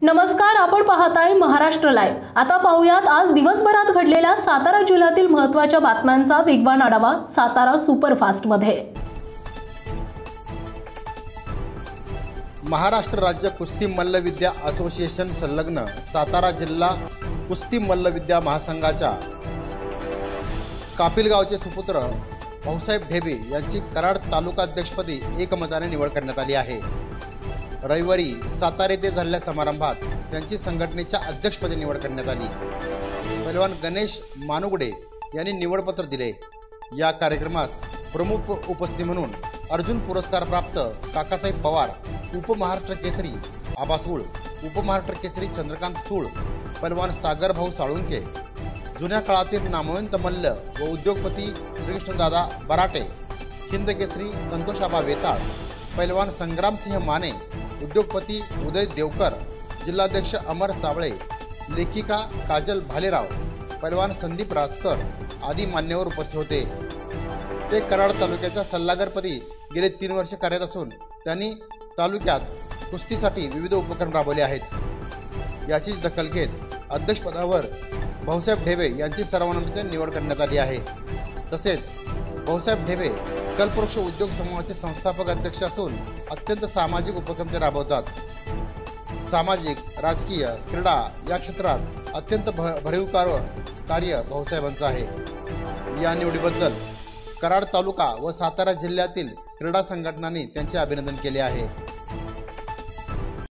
नमस्कार, आपण पाहताय महाराष्ट्र लाईव्ह। आता पाहूयात आज दिवसभरात घडलेल्या सातारा जिल्ह्यातील महत्त्वाच्या बातम्यांचा वेगवान आढावा सातारा सुपरफास्ट मध्ये। महाराष्ट्र राज्य कुस्ती मल्लविद्या असोसिएशन संलग्न सातारा जिल्हा कुस्ती मल्लविद्या महासंघाच्या कापिलगावचे सुपुत्र भाऊसाहेब ढेबे यांची कराड तालुकाध्यक्षपदी एकमताने निवड करण्यात आली आहे। रविवारी सातारा येथे झालेल्या समारंभात त्यांची संघटनेच्या अध्यक्षपदी निवड करण्यात आली। पैलवान गणेश मानुगडे यांनी निवडपत्र दिले। या कार्यक्रमास प्रमुख उपस्थिती म्हणून अर्जुन पुरस्कार प्राप्त काकासाहेब पवार, उपमहाराष्ट्र केसरी आबा सूळ, उपमहाराष्ट्र केसरी चंद्रकांत सूळ, पैलवान सागर भाऊ साळुंके, जुन्या काळातील नामवंत मल्ल व उद्योगपती श्रीकृष्णदादा बराटे, हिंद केसरी संतोष आबा वेताळ, पैलवान संग्रामसिंह माने, उद्योगपती उदय देवकर, जिल्हाध्यक्ष अमर सावळे, लेखिका काजल भालेराव, पैलवान संदीप रासकर आदी मान्यवर उपस्थित होते। ते कराड तालुक्याच्या सल्लागारपदी गेले 3 वर्ष कार्यरत असून त्यांनी तालुक्यात कुस्तीसाठी विविध उपक्रम राबवले आहेत। याचीच दखल घेत अध्यक्षपदावर भाऊसाहेब ढेबे यांची सर्वानुमते निवड करण्यात आली आहे। तसेच भाऊसाहेब ढेबे कल्पवृक्ष उद्योग समूहाचे संस्थापक अध्यक्ष असून अत्यंत सामाजिक उपक्रम ते राबवतात। सामाजिक, राजकीय, क्रीडा या क्षेत्रात अत्यंत भरीव कार्य भाऊसाहेबांचं आहे। या निवडीबद्दल कराड तालुका व सातारा जिल्ह्यातील क्रीडा संघटनांनी त्यांचे अभिनंदन केले आहे।